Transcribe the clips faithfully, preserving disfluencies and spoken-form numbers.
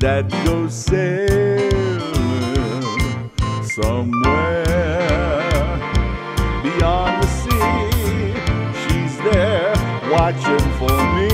that go sailing somewhere beyond the sea. She's there watching for me.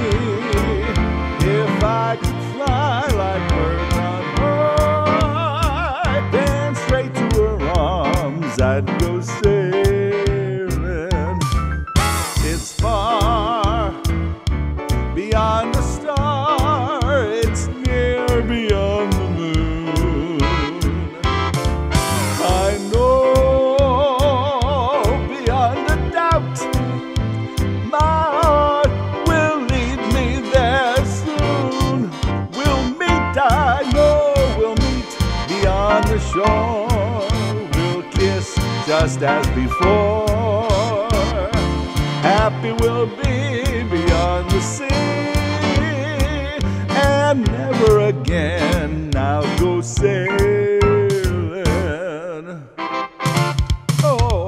If I could fly like birds on high, then straight to her arms I'd go sailing. It's far beyond the star, it's near beyond the moon. I know beyond a doubt my heart will lead me there soon. We'll meet, I know we'll meet beyond the shore. We'll kiss just as before. Happy we'll be beyond the sea, and never again I'll go sailing. Oh,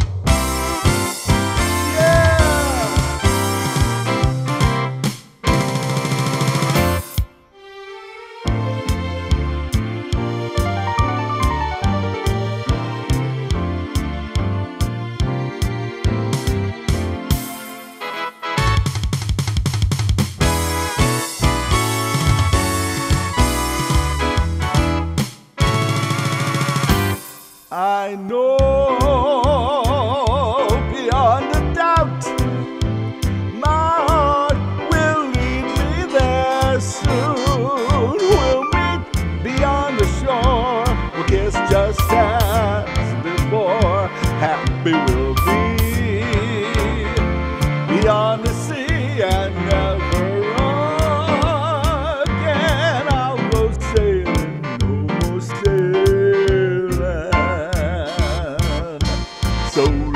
I know beyond a doubt my heart will lead me there soon. We'll meet beyond the shore, we'll kiss just as before. Happy we'll be beyond the sea, and never again I'll go sailing, no more sailing. So